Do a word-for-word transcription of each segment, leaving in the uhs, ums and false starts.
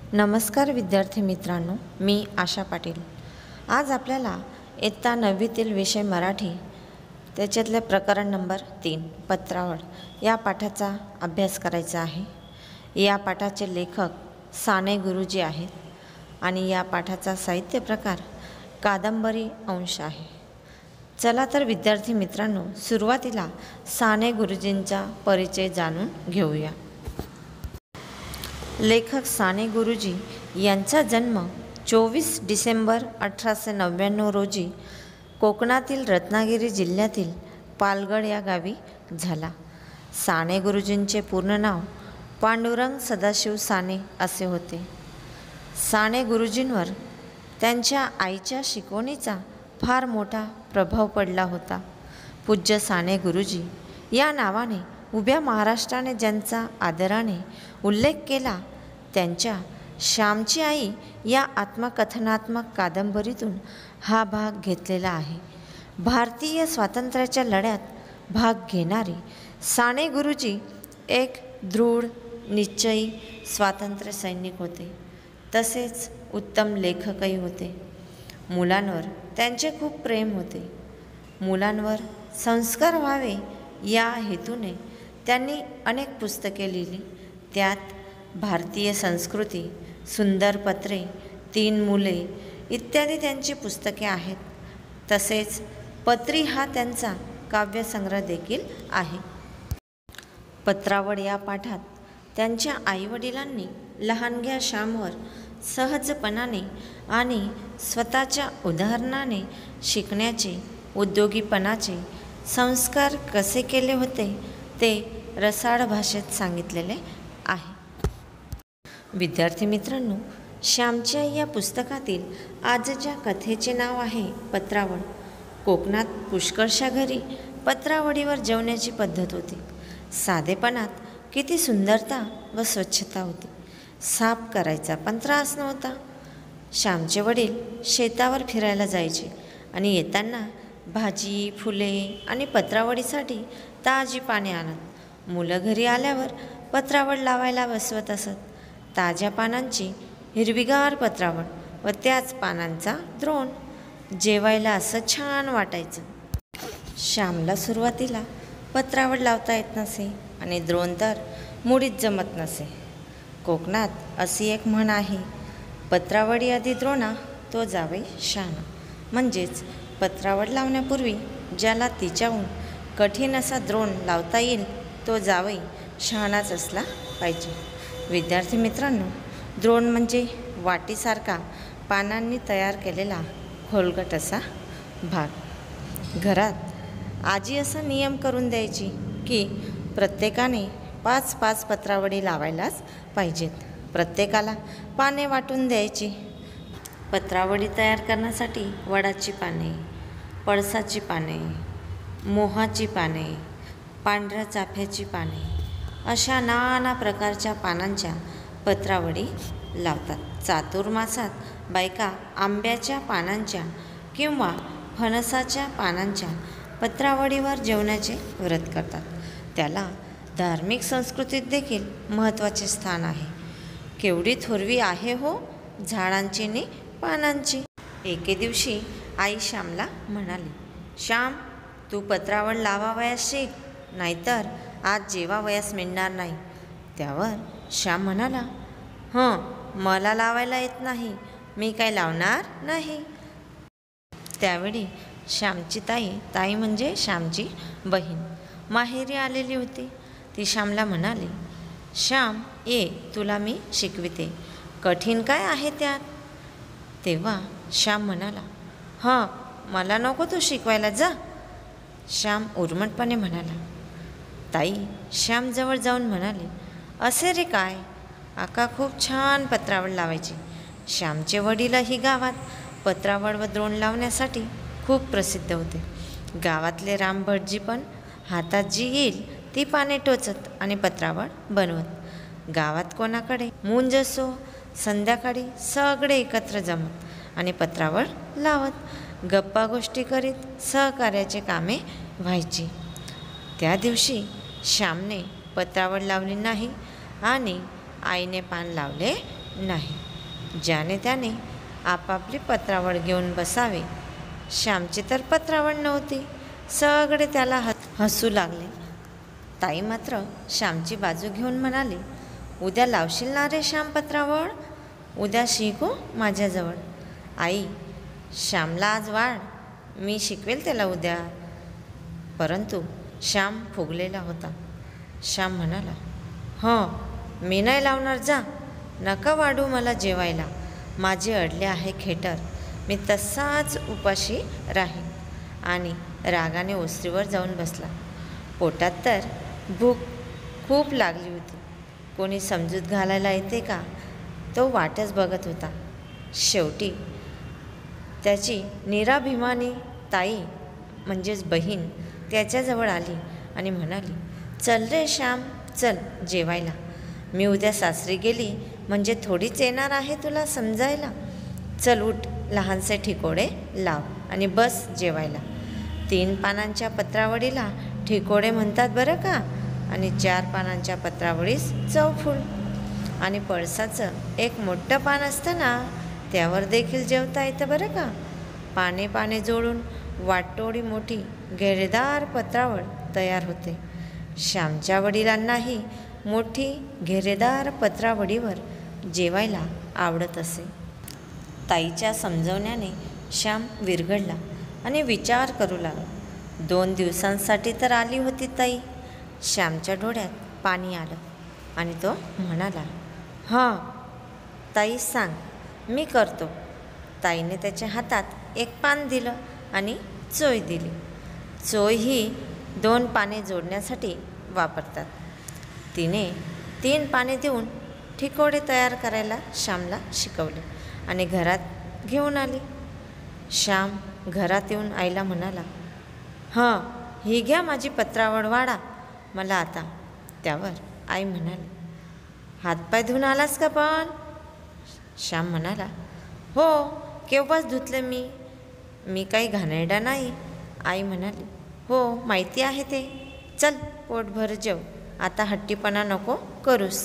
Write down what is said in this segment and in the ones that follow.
नमस्कार विद्यार्थी मित्रांनो, मी आशा पाटील। आज आपल्याला इयत्ता नववीतील विषय मराठी त्याच्यातले प्रकरण नंबर तीन पत्रावळ या पाठाचा अभ्यास करायचा आहे। या पाठाचे लेखक साने गुरुजी आहेत आणि या पाठाचा साहित्य प्रकार कादंबरी अंश आहे। चला तर विद्यार्थी मित्रांनो, सुरुवातीला साने गुरुजींचा परिचय जाणून घेऊया। लेखक साने गुरुजी यांचा जन्म चोवीस डिसेंबर अठराशे नव्याण्णव रोजी कोकणातील रत्नागिरी जिल्ह्यातील पालगड या गावी झाला। साने गुरुजींचे पूर्ण नाव पांडुरंग सदाशिव साने असे होते। साने गुरुजींवर त्यांच्या आईच्या शिकवणीचा फार मोठा प्रभाव पडला होता। पूज्य साने गुरुजी या नावाने उभ्या महाराष्ट्राने ज्यांचा आदराने उल्लेख केला, त्यांच्या श्यामची आई या आत्मकथनात्मक कादंबरीतून हा भाग घेतलेला आहे। भारतीय स्वातंत्र्याच्या लढ्यात भाग घेणारे साने गुरुजी एक दृढ निश्चयी स्वातंत्र्य सैनिक होते, तसेच उत्तम लेखकही होते। मुलांवर त्यांचे खूप प्रेम होते। मुलांवर संस्कार व्हावे या हेतूने त्यांनी अनेक पुस्तके लिहिली। त्यात भारतीय संस्कृती, सुंदर पत्रे, तीन मुले इत्यादी त्यांची पुस्तके आहेत। तसेच पत्री हा त्यांचा काव्यसंग्रह देखील आहे। पत्रावळ या पाठात त्यांच्या आईवडिलांनी लहानग्या श्यामवर सहजपणाने आणि स्वतःच्या उदाहरणाने शिकण्याचे, उद्योगीपणाचे संस्कार कसे केले होते ते रसाळ भाषेत सांगितलेले आहे। विद्यार्थी मित्रांनो, श्यामच्या या पुस्तकातील आजच्या कथेचे नाव आहे पत्रावळ। कोकणात पुष्कळशा घरी पत्रावळीवर जेवण्याची पद्धत होती। साधेपणात किती सुंदरता व स्वच्छता होती। साफ करायचा पण त्रास नव्हता। श्यामचे वडील शेतावर फिरायला जायचे आणि येताना भाजी, फुले आणि पत्रावळीसाठी ताजी पाने आणत। मुलं घरी आल्यावर पत्रावळ लावायला बसवत असत। ताज्या पानांची हिरवीगार पत्रावळ व त्याच पानांचा द्रोण जेवायला असं छान वाटायचं। श्यामला सुरुवातीला पत्रावळ लावता येत नसे आणि द्रोण तर मुळीच जमत नसे। कोकणात अशी एक म्हण आहे, पत्रावळी आधी द्रोणा तो जावई शहाणा। म्हणजेच पत्रावळ लावण्यापूर्वी ज्याला तिच्याहून कठीण असा द्रोण लावता येईल तो जावई शहाणाच असला पाहिजे। विद्यार्थी मित्रांनो, द्रोण म्हणजे वाटीसारखा पानांनी तयार केलेला खोलगट असा भाग। घरात आजी असा नियम करून द्यायची की प्रत्येकाने पाच पाच पत्रावळी लावायलाच पाहिजेत। प्रत्येकाला पाने वाटून द्यायची। पत्रावळी तयार करण्यासाठी वडाची पाने, पळसाची पाने, मोहाची पाने, पांढऱ्या चाफ्याची पाने अशा नाना प्रकारच्या पानांच्या पत्रावळी लावतात। चातुर्मासात बायका आंब्याच्या पानांच्या किंवा फणसाच्या पानांच्या पत्रावळीवर जेवण्याचे व्रत करतात। त्याला धार्मिक संस्कृतीत देखील महत्त्वाचे स्थान आहे। केवढी थोरवी आहे हो झाडांची नि पानांची। एके दिवशी आई श्यामला म्हणाली, श्याम, तू पत्रावळ लावावयास शिक, नाहीतर आज जेवावयास मिळणार नाही। त्यावर श्याम म्हणाला, हं, मला लावायला येत नाही, मी काय लावणार नाही। त्यावेळी श्यामची ताई, ताई म्हणजे श्यामची बहीण, माहेरी आलेली होती। ती श्यामला म्हणाली, श्याम ये, तुला मी शिकविते, कठीण काय आहे त्यात? तेव्हा श्याम म्हणाला, हं, मला नको तू शिकवायला, जा। श्याम उर्मटपणे म्हणाला। ताई श्यामजवळ जाऊन म्हणाली, असे रे काय, आका खूप छान पत्रावळ लावायची। श्यामचे वडीलही गावात पत्रावळ व द्रोण लावण्यासाठी खूप प्रसिद्ध होते। गावातले रामभटजी पण हातात जी येईल ती पाने टोचत आणि पत्रावळ बनवत। गावात कोणाकडे मुंज असो, संध्याकाळी सगळे एकत्र जमत आणि पत्रावळ लावत गप्पा गोष्टी करीत सहकार्याचे कामे व्हायची। त्या दिवशी श्यामने पत्रावळ लावली नाही आणि आईने पान लावले नाही। ज्याने त्याने आपापली पत्रावळ घेऊन बसावे. श्यामची तर पत्रावळ नव्हती. सगळे त्याला ह हसू लागले. ताई मात्र श्यामची बाजू घेऊन म्हणाली, उद्या लावशील ना रे श्याम पत्रावळ? उद्या शिक हो माझ्याजवळ. आई, श्यामला आज वाढ, मी शिकवेल त्याला उद्या. परंतु श्याम फुगलेला होता. श्याम म्हणाला, हं, मी नाही लावणार, जा, नका वाढू मला जेवायला. माझे अडले आहे खेटर, मी तसाच उपाशी राहीन. आणि रागाने ओसरीवर जाऊन बसला. पोटात तर भूक खूप लागली होती. कोणी समजूत घालायला येते का, तो वाटच बघत होता. शेवटी त्याची निराभिमानी ताई म्हणजेच बहीण त्याच्याजवळ आली आणि म्हणाली, चल रे श्याम, चल जेवायला. मी उद्या सासरी गेली म्हणजे थोडीच येणार आहे तुला समजायला. चल उठ, लहानसे ठिकोडे लाव आणि बस जेवायला. तीन पानांच्या पत्रावळीला ठिकोडे म्हणतात बरं का, आणि चार पानांच्या पत्रावळीस चौफूल. आणि पळसाचं एक मोठं पान असतं ना, त्यावर देखील जेवता येतं बरं का. पाने पाने जोडून वाटोळी मोठी घेरेदार पत्रावळ तयार होते. श्यामच्या वडिलांनाही मोठी घेरेदार पत्रावळीवर जेवायला आवडत असे. ताईच्या समजवण्याने श्याम विरघळला आणि विचार करू लागला. दोन दिवसांसाठी तर आली होती ताई. श्यामच्या डोळ्यात पाणी आलं आणि तो म्हणाला, हां ताई सांग, मी करतो. ताईने त्याच्या हातात एक पान दिलं आणि चोय दिली. चोय ही दोन पाने जोडण्यासाठी वापरतात. तिने तीन पाने देऊन ठिकोडे तयार करायला श्यामला शिकवले आणि घरात घेऊन आली. श्याम घरात येऊन आईला म्हणाला, हां ही घ्या माझी पत्रावळ, वाढा मला आता. त्यावर आई म्हणाली, हातपाय धुवून आलास का पण? श्याम म्हणाला, हो केव्हाच धुतले मी, मी काही घाणेरडा नाही. आई म्हणाली, हो माहिती आहे ते, चल पोटभर जेव, आता हट्टीपणा नको करूस.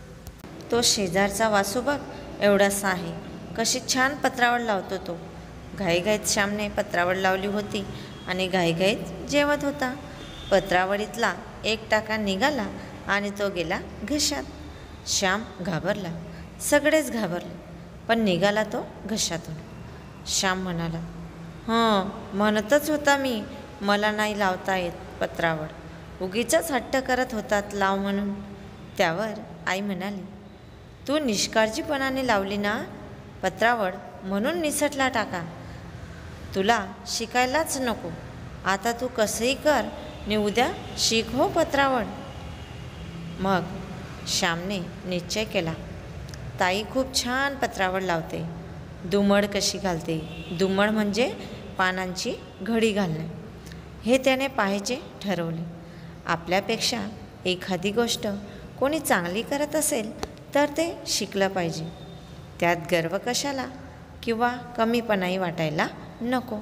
तो शेजारचा वासू बघ एवढासा आहे, कशी छान पत्रावळ लावतो तो. घाईघाईत श्यामने पत्रावळ लावली होती आणि घाईघाईत जेवत होता. पत्रावळीतला एक टाका निघाला आणि तो गेला घशात. श्याम घाबरला, सगळेच घाबरले, पण निघाला तो घशातून. श्याम म्हणाला, हं म्हणतच होता मी, मला नाही लावता येत पत्रावळ, उगीचच हट्ट करत होतात लाव म्हणून. त्यावर आई म्हणाली, तू निष्काळजीपणाने लावली ना पत्रावळ, म्हणून निसटला टाका. तुला शिकायलाच नको, आता तू कसंही कर नि उद्या शिक हो पत्रावळ. मग श्यामने निश्चय केला, ताई खूप छान पत्रावळ लावते, दुमड कशी घालते, दुमड म्हणजे पानांची घडी घालणे, हे त्याने पाहायचे ठरवले. आपल्यापेक्षा एखादी गोष्ट कोणी चांगली करत असेल तर ते शिकलं पाहिजे, त्यात गर्व कशाला किंवा कमीपणाही वाटायला नको.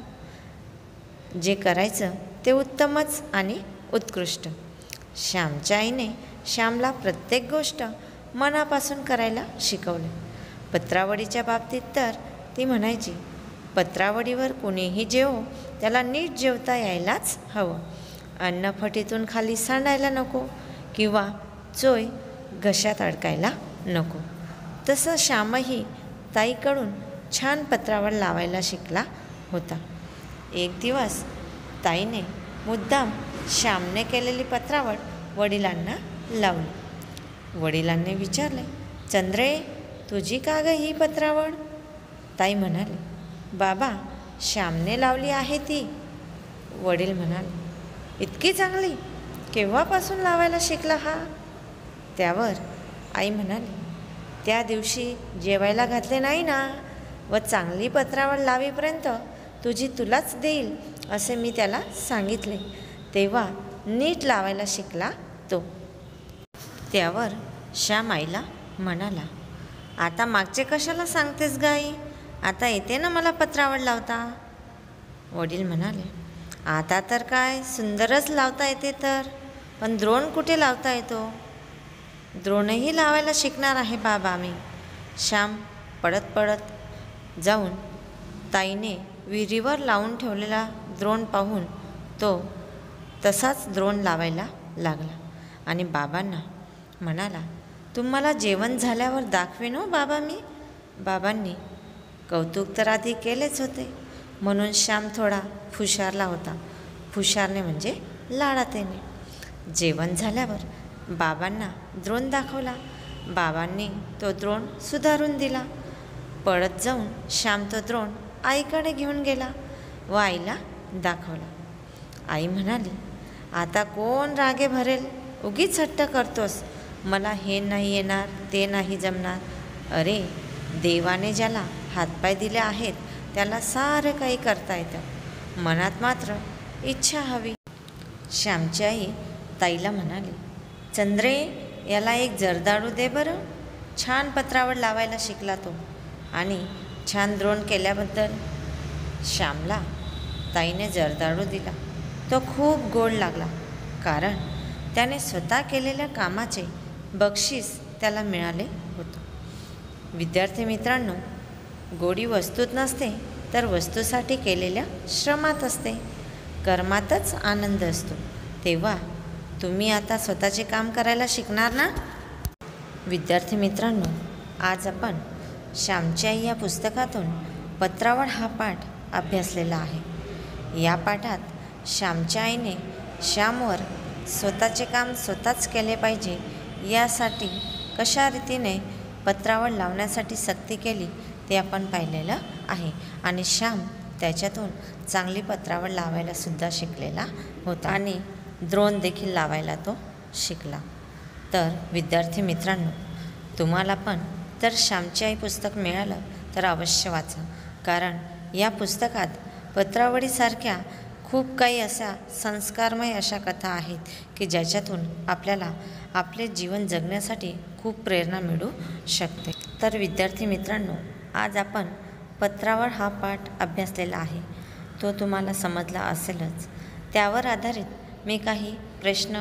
जे करायचं ते उत्तमच आणि उत्कृष्ट. श्यामच्या आईने श्यामला प्रत्येक गोष्ट मनापासून करायला शिकवले. पत्रावळीच्या बाबतीत तर ती म्हणायची, पत्रावळीवर कुणीही जेवो त्याला नीट जेवता यायलाच हवं, अन्न फटीतून खाली सांडायला नको किंवा चोय घशात अडकायला नको. तसं श्यामही ताईकडून छान पत्रावळ लावायला शिकला होता. एक दिवस ताईने मुद्दाम श्यामने केलेली पत्रावळ वडिलांना लावली. वडिलांनी विचारले, चंद्रे तुझी का ग ही पत्रावळ? ताई म्हणाली, बाबा श्यामने लावली आहे ती. वडील म्हणाले, इतकी चांगली, केव्हापासून लावायला शिकला हा? त्यावर आई म्हणाली, त्या दिवशी जेवायला घातले नाही ना, व चांगली पत्रावळ लावीपर्यंत तुझी तुलाच देईल असे मी त्याला सांगितले, तेव्हा नीट लावायला शिकला तो. त्यावर श्याम आईला म्हणाला, आता मागचे कशाला सांगतेस गाई, आता येते ना मला पत्रावळ लावता. वडील म्हणाले, आता तर काय सुंदरच लावता येते तर, पण द्रोण कुठे लावता येतो? द्रोणही लावायला शिकणार आहे बाबा मी. श्याम पडत पडत जाऊन ताईने विहिरीवर लावून ठेवलेला द्रोण पाहून तो तसाच द्रोण लावायला लागला आणि बाबांना म्हणाला, तुम्हाला जेवण झाल्यावर दाखवेन हो बाबा मी. बाबांनी कौतुक तर आधी केलेच होते, म्हणून श्याम थोडा फुशारला होता. फुशारणे म्हणजे लाडातेने. जेवण झाल्यावर बाबांना द्रोण दाखवला. बाबांनी तो द्रोण सुधारून दिला. पळत जाऊन श्याम तो द्रोण आईकडे घेऊन गेला व आईला दाखवला. आई म्हणाली, आता कोण रागे भरेल, उगीच हट्ट करतोस, मला हे नाही येणार, ते नाही जमणार. अरे, देवाने ज्याला हातपाय दिले आहेत त्याला सारं काही करता येतं, मनात मात्र इच्छा हवी. श्यामची आई ताईला म्हणाली, चंद्रे, याला एक जर्दाळू दे बरं. छान पत्रावळ लावायला शिकला तो आणि छान द्रोण केल्याबद्दल. श्यामला ताईने जर्दाळू दिला. तो खूप गोड लागला, कारण त्याने स्वतः केलेल्या कामाचे बक्षीस त्याला मिळाले होते. विद्यार्थी मित्रांनो, गोडी वस्तूत नसते तर वस्तूसाठी केलेल्या श्रमात असते. कर्मातच आनंद असतो. तेव्हा तुम्ही आता स्वतःचे काम करायला शिकणार ना? विद्यार्थी मित्रांनो, आज आपण श्यामची आई या पुस्तकातून पत्रावळ हा पाठ अभ्यासलेला आहे. या पाठात श्यामच्या आईने श्यामवर स्वतःचे काम स्वतःच केले पाहिजे यासाठी कशा रीतीने पत्रावळ लावण्यासाठी सक्ती केली ते आपण पाहिलेलं आहे आणि श्याम त्याच्यातून चांगली पत्रावळ लावायला सुद्धा शिकलेला होता आणि द्रोण देखील लावायला तो शिकला. तर विद्यार्थी मित्रांनो, तुम्हाला पण जर श्यामची आई पुस्तक मिळालं तर अवश्य वाचा, कारण या पुस्तकात पत्रावळीसारख्या खूप काही अशा संस्कारमय अशा कथा आहेत की ज्याच्यातून आपल्याला आपले जीवन जगण्यासाठी खूप प्रेरणा मिळू शकते. तर विद्यार्थी मित्रांनो, आज आपण पत्रावळ हा पाठ अभ्यासलेला आहे. तो तुम्हाला समजला असेलच. त्यावर आधारित मी काही प्रश्न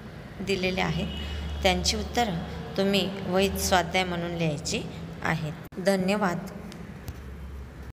दिलेले आहेत. त्यांची उत्तरं तुम्ही वहीत स्वाध्याय म्हणून लिहायची आहेत. धन्यवाद.